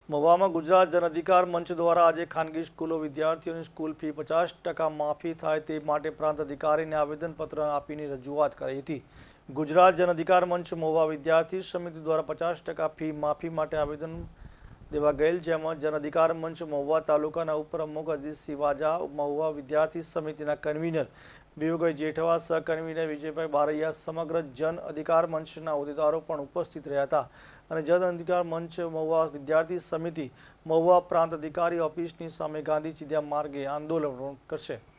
મહુવામાં ગુજરાત જન અધિકાર મંચ દ્વારા આજે ખાનગી સ્કૂલો વિદ્યાર્થીઓની સ્કૂલ ફી 50% માફી થાય તે માટે પ્રાંત અધિકારીને આવેદનપત્ર આપીને રજૂઆત કરાઈ હતી। ગુજરાત જન અધિકાર મંચ મહુવા વિદ્યાર્થી સમિતિ દ્વારા 50% ફી માફી માટે આવેદન દેવા ગયેલ, જેમાં જન અધિકાર મંચ મહુવા તાલુકાના ઉપપ્રમુખ અજીતસિંહ વાજા, મહુવા વિદ્યાર્થી સમિતિના કન્વીનર વિવેકભાઈ જેઠવા, સહકન્વીનર વિજયભાઈ બારૈયા સમગ્ર જન અધિકાર મંચના હોદ્દેદારો પણ ઉપસ્થિત રહ્યા હતા અને જન અધિકાર મંચ મહુવા વિદ્યાર્થી સમિતિ મહુવા પ્રાંત અધિકારી ઓફિસની સામે ગાંધી ચિંધ્યા માર્ગે આંદોલન કરશે।